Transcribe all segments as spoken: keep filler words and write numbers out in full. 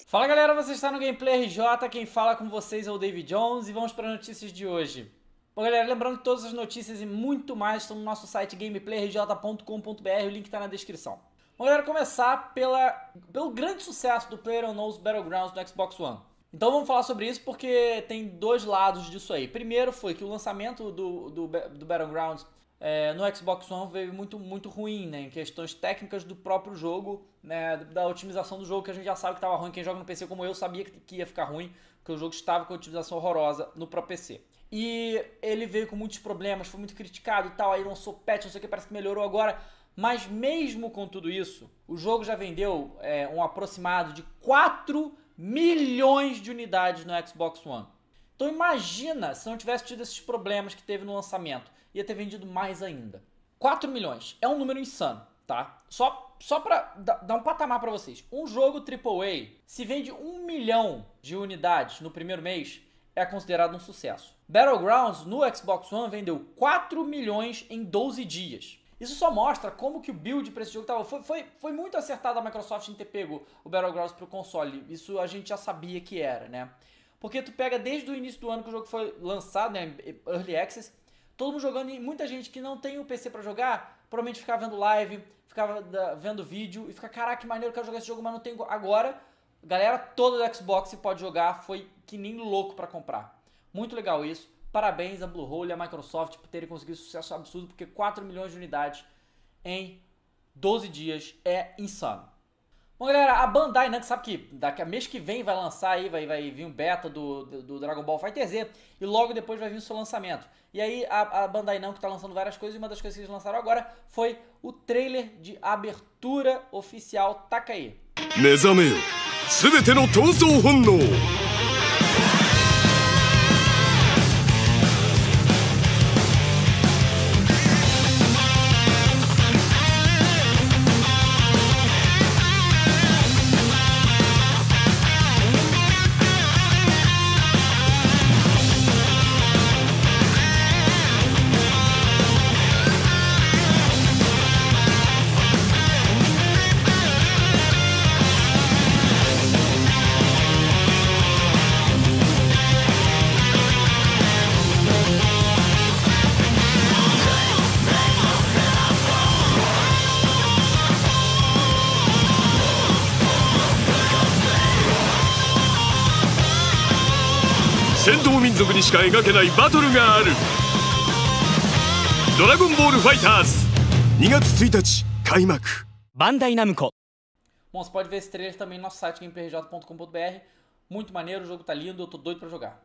Fala galera, você está no Gameplay R J, quem fala com vocês é o David Jones e vamos para as notícias de hoje. Bom galera, lembrando que todas as notícias e muito mais estão no nosso site gameplay r j ponto com ponto b r, o link está na descrição. Bom galera, começar pela, pelo grande sucesso do PlayerUnknown's Battlegrounds no Xbox One. Então vamos falar sobre isso porque tem dois lados disso aí. Primeiro foi que o lançamento do, do, do Battlegrounds é, no Xbox One veio muito, muito ruim, né, em questões técnicas do próprio jogo, né, da otimização do jogo, que a gente já sabe que estava ruim. Quem joga no P C como eu sabia que ia ficar ruim, porque o jogo estava com a otimização horrorosa no próprio P C. E ele veio com muitos problemas, foi muito criticado e tal, aí lançou patch, não sei o que, parece que melhorou agora. Mas mesmo com tudo isso, o jogo já vendeu é, um aproximado de quatro milhões de unidades no Xbox One. Então imagina se não tivesse tido esses problemas que teve no lançamento. Ia ter vendido mais ainda. quatro milhões é um número insano, tá? Só, só pra dar um patamar pra vocês. Um jogo triplo A, se vende um milhão de unidades no primeiro mês, é considerado um sucesso. Battlegrounds no Xbox One vendeu quatro milhões em doze dias. Isso só mostra como que o build para esse jogo tava. Foi, foi, foi muito acertado a Microsoft em ter pego o Battlegrounds pro console. Isso a gente já sabia que era, né? Porque tu pega desde o início do ano que o jogo foi lançado, né? Early Access. Todo mundo jogando e muita gente que não tem o P C pra jogar, provavelmente ficava vendo live, ficava vendo vídeo e fica, caraca, que maneiro, eu quero jogar esse jogo, mas não tenho. Agora, a galera toda do Xbox pode jogar, foi que nem louco pra comprar. Muito legal isso. Parabéns a Bluehole e a Microsoft por terem conseguido sucesso absurdo, porque quatro milhões de unidades em doze dias é insano. Bom galera, a Bandai Namco sabe que daqui a mês que vem vai lançar aí, vai, vai vir um beta do, do, do Dragon Ball FighterZ e logo depois vai vir o seu lançamento. E aí a, a Bandai Namco está lançando várias coisas e uma das coisas que eles lançaram agora foi o trailer de abertura oficial. Taca aí. Nezame, subete no tousou honnou. 戦闘民族にしか描けないバトルがある。ドラゴンボールファイターズにがつついたち開幕。Bandai Namco. Bom, você pode ver esse trailer também no nosso site gameplay r j ponto com ponto b r. Muito maneiro, o jogo tá lindo, eu tô doido pra jogar.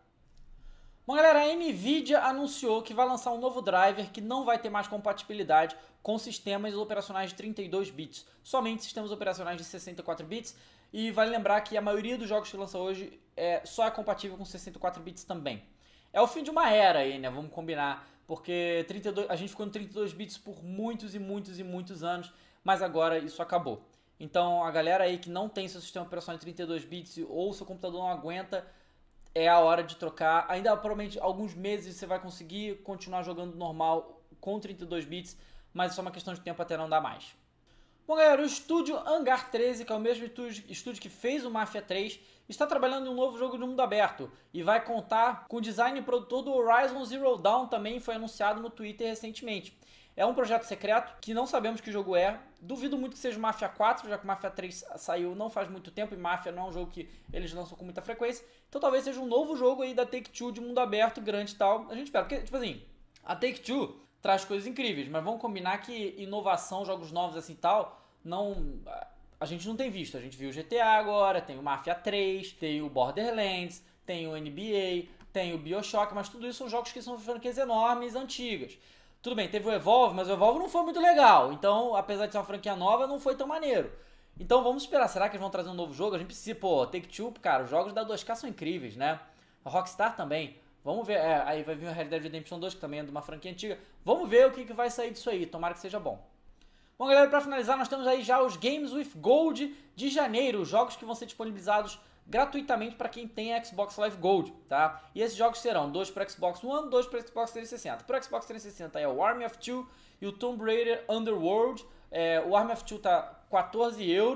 Bom galera, a Nvidia anunciou que vai lançar um novo driver que não vai ter mais compatibilidade com sistemas operacionais de trinta e dois bits, somente sistemas operacionais de sessenta e quatro bits. E vale lembrar que a maioria dos jogos que lança hoje é, só é compatível com sessenta e quatro bits também. É o fim de uma era aí, né? Vamos combinar. Porque trinta e dois, a gente ficou no trinta e dois bits por muitos e muitos e muitos anos, mas agora isso acabou. Então a galera aí que não tem seu sistema operacional de trinta e dois bits ou seu computador não aguenta, é a hora de trocar. Ainda provavelmente alguns meses você vai conseguir continuar jogando normal com trinta e dois bits, mas é só uma questão de tempo até não dar mais. Bom galera, o estúdio Hangar treze, que é o mesmo estúdio que fez o Mafia três, está trabalhando em um novo jogo de mundo aberto e vai contar com o design e produtor do Horizon Zero Dawn, também foi anunciado no Twitter recentemente. É um projeto secreto que não sabemos que jogo é, duvido muito que seja o Mafia quatro, já que o Mafia três saiu não faz muito tempo e Mafia não é um jogo que eles lançam com muita frequência, então talvez seja um novo jogo aí da Take-Two de mundo aberto, grande e tal, a gente espera, porque tipo assim, a Take-Two traz coisas incríveis, mas vamos combinar que inovação, jogos novos assim e tal, não, a gente não tem visto. A gente viu o G T A agora, tem o Mafia três, tem o Borderlands, tem o N B A, tem o BioShock, mas tudo isso são jogos que são franquias enormes, antigas. Tudo bem, teve o Evolve, mas o Evolve não foi muito legal, então apesar de ser uma franquia nova, não foi tão maneiro. Então vamos esperar, será que eles vão trazer um novo jogo? A gente precisa, pô, Take-Two, cara, os jogos da dois K são incríveis, né? A Rockstar também. Vamos ver, é, aí vai vir o Red Dead Redemption dois, que também é de uma franquia antiga. Vamos ver o que, que vai sair disso aí, tomara que seja bom. Bom galera, para finalizar nós temos aí já os Games with Gold de janeiro, jogos que vão ser disponibilizados gratuitamente para quem tem Xbox Live Gold, tá? E esses jogos serão dois para Xbox One, dois para Xbox trezentos e sessenta. Para Xbox trezentos e sessenta é o Army of Two e o Tomb Raider Underworld. É, o Army of Two tá quatorze euros,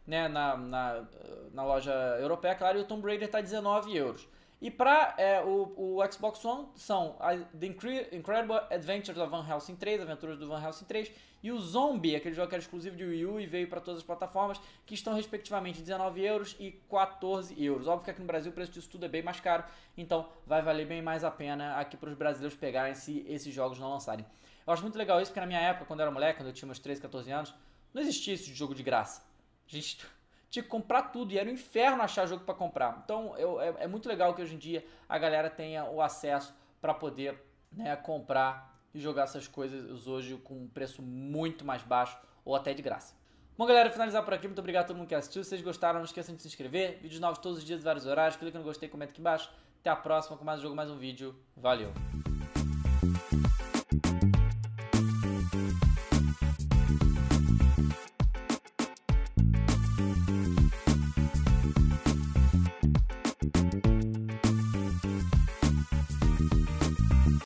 né, na, na, na loja europeia, claro, e o Tomb Raider está dezenove euros. E para é, o, o Xbox One são a The Incredible Adventures of Van Helsing três, Aventuras do Van Helsing três, e o Zombie, aquele jogo que era exclusivo de Wii U e veio para todas as plataformas, que estão respectivamente dezenove euros e quatorze euros. Óbvio que aqui no Brasil o preço disso tudo é bem mais caro, então vai valer bem mais a pena aqui para os brasileiros pegarem se esses jogos não lançarem. Eu acho muito legal isso, porque na minha época, quando eu era moleque, quando eu tinha meus treze, quatorze anos, não existia esse jogo de graça. A gente tinha que comprar tudo e era um inferno achar jogo para comprar. Então eu, é, é muito legal que hoje em dia a galera tenha o acesso para poder, né, comprar e jogar essas coisas hoje com um preço muito mais baixo ou até de graça. Bom, galera, finalizar por aqui. Muito obrigado a todo mundo que assistiu. Se vocês gostaram, não esqueçam de se inscrever. Vídeos novos todos os dias, vários horários. Clica no gostei, comenta aqui embaixo. Até a próxima com mais um jogo, mais um vídeo. Valeu!